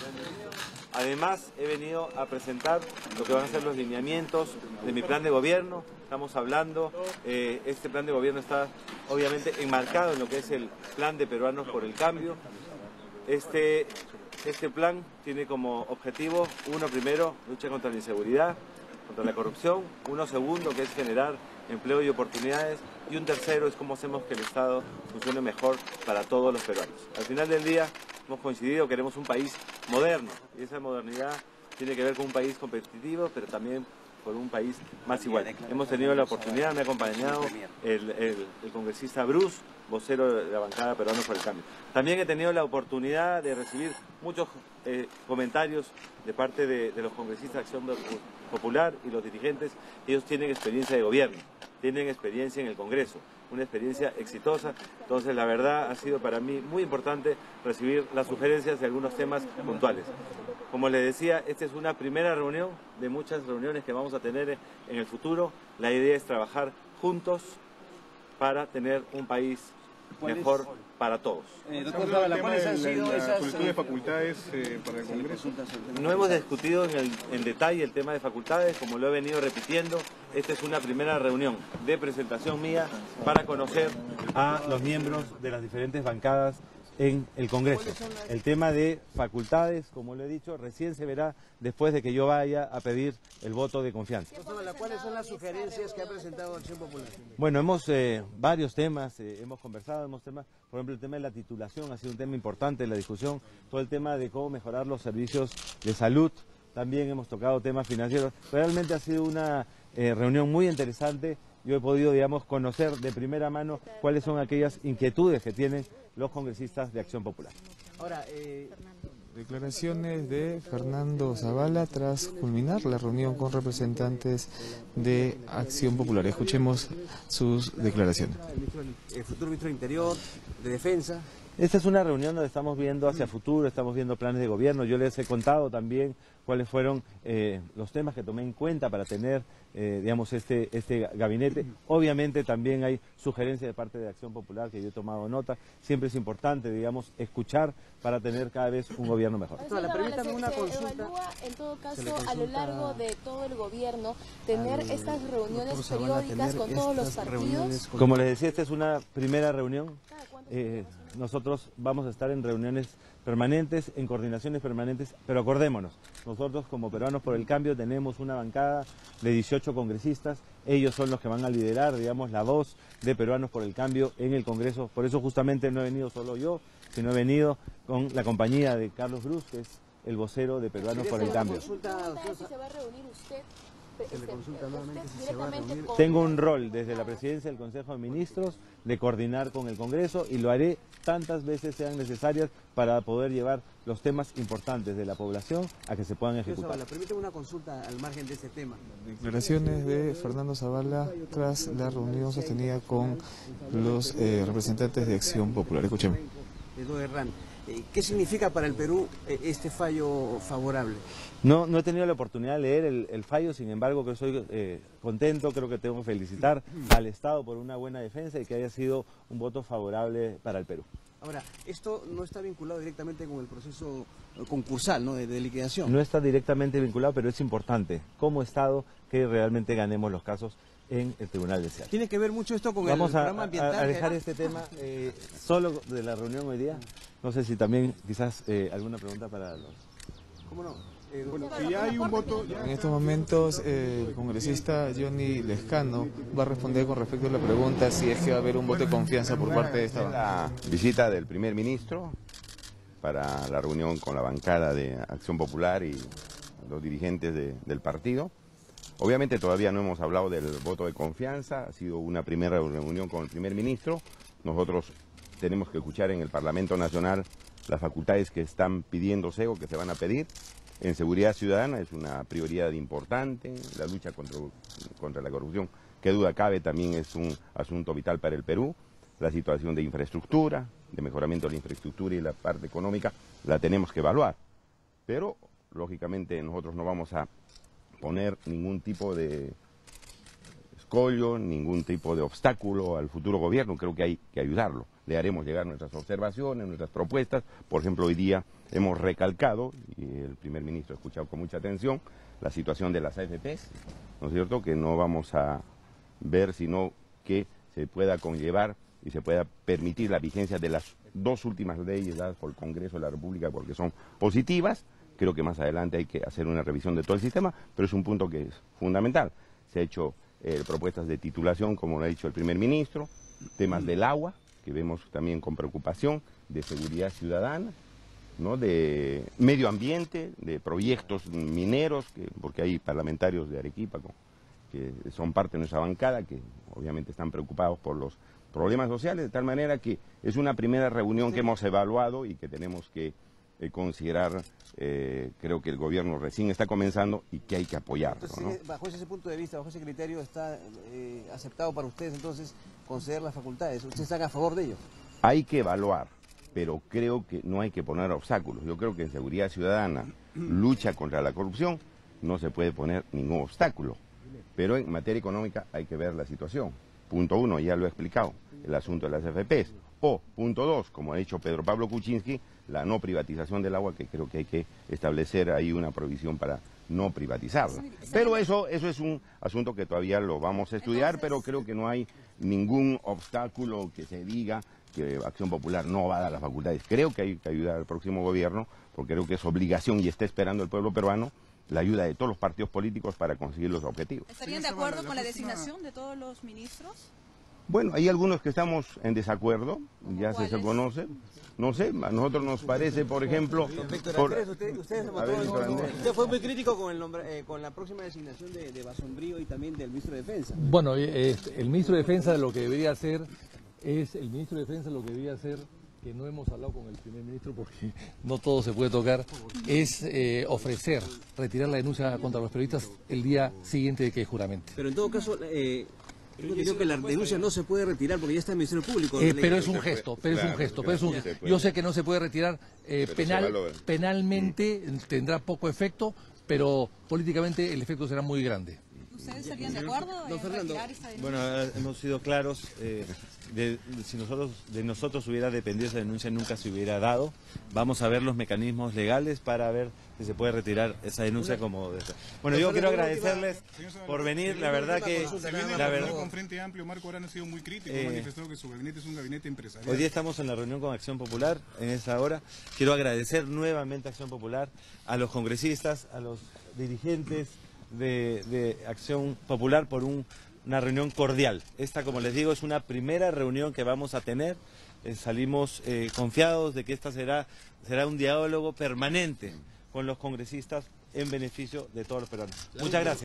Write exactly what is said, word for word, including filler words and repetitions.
Además, he venido a presentar lo que van a ser los lineamientos de mi plan de gobierno. Estamos hablando, eh, este plan de gobierno está obviamente enmarcado en lo que es el plan de Peruanos por el Cambio. Este, este plan tiene como objetivo, uno primero, lucha contra la inseguridad, contra la corrupción, uno segundo, que es generar empleo y oportunidades, y un tercero es cómo hacemos que el Estado funcione mejor para todos los peruanos. Al final del día hemos coincidido, queremos un país moderno, y esa modernidad tiene que ver con un país competitivo, pero también por un país más igual. Hemos tenido la oportunidad, me ha acompañado el, el, el congresista Bruce, vocero de la bancada Peruanos por el Cambio. También he tenido la oportunidad de recibir muchos eh, comentarios de parte de, de los congresistas de Acción Popular y los dirigentes. Ellos tienen experiencia de gobierno, tienen experiencia en el Congreso, una experiencia exitosa. Entonces, la verdad, ha sido para mí muy importante recibir las sugerencias de algunos temas puntuales. Como les decía, esta es una primera reunión de muchas reuniones que vamos a tener en el futuro. La idea es trabajar juntos para tener un país mejor para todos. Eh, doctor Zavala, ¿cuáles han sido la, esas solicitud de facultades eh, para el Congreso? No hemos discutido en, el, en detalle el tema de facultades, como lo he venido repitiendo. Esta es una primera reunión de presentación mía para conocer a los miembros de las diferentes bancadas en el Congreso. El tema de facultades, como lo he dicho, recién se verá después de que yo vaya a pedir el voto de confianza. ¿Cuáles son las sugerencias que ha presentado Acción Popular? Bueno, hemos eh, varios temas, eh, hemos conversado, hemos temas, por ejemplo, el tema de la titulación ha sido un tema importante en la discusión, todo el tema de cómo mejorar los servicios de salud, también hemos tocado temas financieros. Realmente ha sido una eh, reunión muy interesante. Yo he podido, digamos, conocer de primera mano cuáles son aquellas inquietudes que tienen los congresistas de Acción Popular. Ahora, eh... Declaraciones de Fernando Zavala tras culminar la reunión con representantes de Acción Popular. Escuchemos sus declaraciones. El futuro ministro del Interior, de Defensa. Esta es una reunión donde estamos viendo hacia futuro, estamos viendo planes de gobierno. Yo les he contado también cuáles fueron eh, los temas que tomé en cuenta para tener, eh, digamos, este, este gabinete. Obviamente también hay sugerencias de parte de Acción Popular que yo he tomado nota. Siempre es importante, digamos, escuchar para tener cada vez un gobierno mejor. Doctora, permítame una consulta. ¿Se evalúa, en todo caso, a lo largo de todo el gobierno, tener al, estas reuniones periódicas con todos los partidos? Con... Como les decía, esta es una primera reunión. Eh, nosotros vamos a estar en reuniones permanentes, en coordinaciones permanentes, pero acordémonos, nosotros como Peruanos por el Cambio tenemos una bancada de dieciocho congresistas, ellos son los que van a liderar, digamos, la voz de Peruanos por el Cambio en el Congreso. Por eso justamente no he venido solo yo, sino he venido con la compañía de Carlos Bruce, que es el vocero de Peruanos por el Cambio. ¿Se va a reunir usted? Se le consulta nuevamente si se va a reunir. Tengo un rol desde la presidencia del Consejo de Ministros de coordinar con el Congreso y lo haré tantas veces sean necesarias para poder llevar los temas importantes de la población a que se puedan ejecutar. Permíteme una consulta al margen de ese tema. Declaraciones de Fernando Zavala tras la reunión sostenida con los eh, representantes de Acción Popular. Escuchemos. ¿Qué significa para el Perú este fallo favorable? No, no he tenido la oportunidad de leer el, el fallo, sin embargo, que estoy eh, contento, creo que tengo que felicitar al Estado por una buena defensa y que haya sido un voto favorable para el Perú. Ahora, esto no está vinculado directamente con el proceso concursal, ¿no?, de, de liquidación. No está directamente vinculado, pero es importante, como Estado, que realmente ganemos los casos en el Tribunal de Ciudad. ¿Tiene que ver mucho esto con Vamos el programa ambiental? Vamos a dejar este tema eh, solo de la reunión hoy día. No sé si también quizás eh, alguna pregunta para los... ¿Cómo no? Eh, bueno, si ya hay un voto... Ya... En estos momentos eh, el congresista Johnny Lescano va a responder con respecto a la pregunta si es que va a haber un voto de confianza por parte de esta bancada. La visita del primer ministro para la reunión con la bancada de Acción Popular y los dirigentes de, del partido. Obviamente todavía no hemos hablado del voto de confianza, ha sido una primera reunión con el primer ministro. Nosotros tenemos que escuchar en el Parlamento Nacional las facultades que están pidiéndose o que se van a pedir. En seguridad ciudadana es una prioridad importante, la lucha contra, contra la corrupción, qué duda cabe, también es un asunto vital para el Perú. La situación de infraestructura, de mejoramiento de la infraestructura y la parte económica, la tenemos que evaluar. Pero, lógicamente, nosotros no vamos a poner ningún tipo de escollo, ningún tipo de obstáculo al futuro gobierno, creo que hay que ayudarlo. le haremos llegar nuestras observaciones, nuestras propuestas. Por ejemplo, hoy día hemos recalcado, y el primer ministro ha escuchado con mucha atención, la situación de las A F Pes, ¿no es cierto?, que no vamos a ver, sino que se pueda conllevar y se pueda permitir la vigencia de las dos últimas leyes dadas por el Congreso de la República, porque son positivas. Creo que más adelante hay que hacer una revisión de todo el sistema, pero es un punto que es fundamental. Se ha hecho eh, propuestas de titulación, como lo ha dicho el primer ministro, temas del agua, que vemos también con preocupación, de seguridad ciudadana, ¿no?, de medio ambiente, de proyectos mineros, que, porque hay parlamentarios de Arequipa con, que son parte de nuestra bancada, que obviamente están preocupados por los problemas sociales, de tal manera que es una primera reunión que hemos evaluado y que tenemos que eh, considerar, eh, creo que el gobierno recién está comenzando y que hay que apoyarlo, entonces, ¿no? bajo ese punto de vista, bajo ese criterio, ¿está eh, aceptado para ustedes entonces conceder las facultades? ¿Ustedes están a favor de ello? Hay que evaluar, pero creo que no hay que poner obstáculos. Yo creo que en seguridad ciudadana, lucha contra la corrupción, no se puede poner ningún obstáculo. Pero en materia económica hay que ver la situación. Punto uno, ya lo he explicado, el asunto de las A F Pes. O, punto dos, como ha dicho Pedro Pablo Kuczynski, la no privatización del agua, que creo que hay que establecer ahí una provisión para no privatizarla. Pero eso, eso es un asunto que todavía lo vamos a estudiar, pero creo que no hay ningún obstáculo que se diga que Acción Popular no va a dar las facultades. Creo que hay que ayudar al próximo gobierno, porque creo que es obligación y está esperando el pueblo peruano la ayuda de todos los partidos políticos para conseguir los objetivos. ¿Estarían de acuerdo con la designación de todos los ministros? Bueno, hay algunos que estamos en desacuerdo, ya se, se conoce. No sé, a nosotros nos parece, por ejemplo... Víctor Andrés, usted, usted, A ver, Víctor Andrés. usted fue muy crítico con, el nombre, eh, con la próxima designación de, de Basombrío y también del ministro de Defensa. Bueno, eh, el ministro de Defensa lo que debería hacer es, el ministro de Defensa lo que debería hacer, que no hemos hablado con el primer ministro porque no todo se puede tocar, es eh, ofrecer, retirar la denuncia contra los periodistas el día siguiente de que juramente. Pero en todo caso, eh, yo creo que la denuncia no se puede retirar porque ya está en el Ministerio Público. Eh, pero es un gesto, pero es un gesto, pero es un gesto. Yo sé que no se puede retirar eh, penal, penalmente, tendrá poco efecto, pero políticamente el efecto será muy grande. ¿Ustedes estarían de acuerdo en retirar esta denuncia? Bueno, hemos sido claros, eh, de, si nosotros de nosotros hubiera dependido esa denuncia, nunca se hubiera dado. Vamos a ver los mecanismos legales para ver si se puede retirar esa denuncia como... Bueno, yo quiero agradecerles por venir, la verdad que... Se viene la a verdad, con Frente Amplio, Marco Arana ha sido muy crítico, eh, ha manifestado que su gabinete es un gabinete empresarial. hoy día estamos en la reunión con Acción Popular, en esa hora. Quiero agradecer nuevamente a Acción Popular, a los congresistas, a los dirigentes de, de Acción Popular por un, una reunión cordial. Esta, como les digo, es una primera reunión que vamos a tener. Eh, salimos eh, confiados de que esta será, será un diálogo permanente con los congresistas en beneficio de todos los peruanos. Muchas gracias.